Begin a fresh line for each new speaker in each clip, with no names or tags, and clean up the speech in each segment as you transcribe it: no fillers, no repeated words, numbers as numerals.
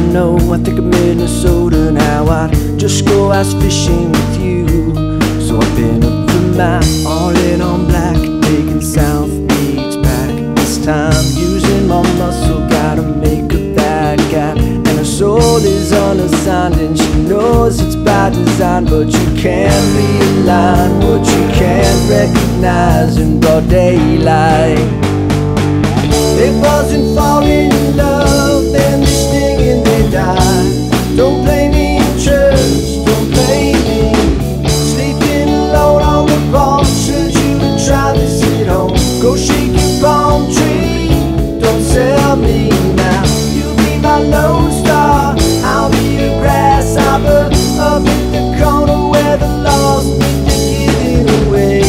know, I think of Minnesota now. I'd just go ice fishing with you. So I've been up the map, all in on black, taking South Beach back. This time using my muscle, gotta make up that gap. And her soul is unassigned and she knows it's by design, but you can't realign what you can't recognize in broad daylight. It wasn't falling in love, then they sting and they die. Don't blame me in church, don't blame me. Sleeping alone on the porch, should you have tried this at home? Go shake your palm tree, don't sell me now. You'll be my Lodestar, I'll be a grasshopper, up in the corner where the lost need to give it away.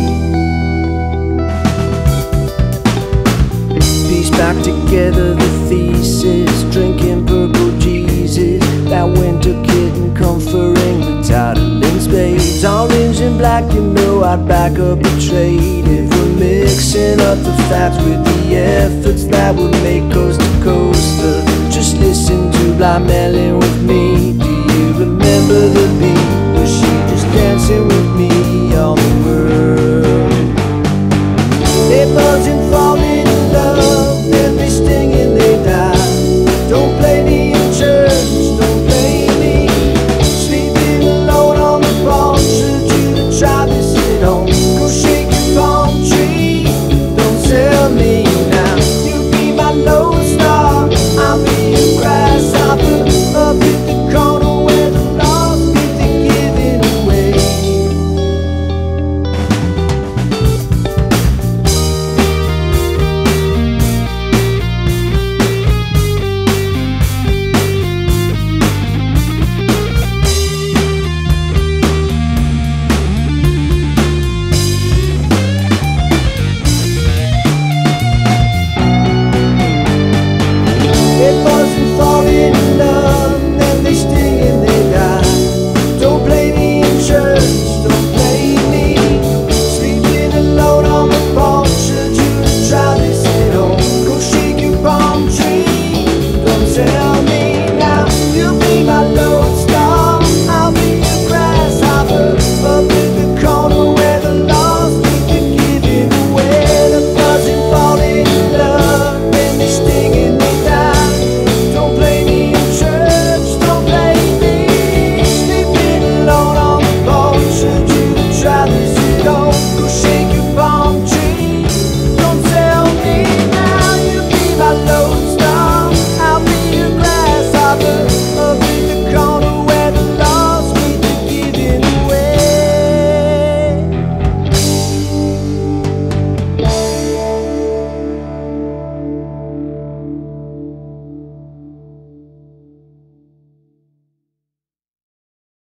Piece back together the thesis, drinking purple Jesus, that winter kitten comforting the title in spades. Orange and black, you know I'd back up a trade if we're mixing up the facts with the efforts that would make coast to coast. Just listen to Blind Melon with me. Do you remember the beat?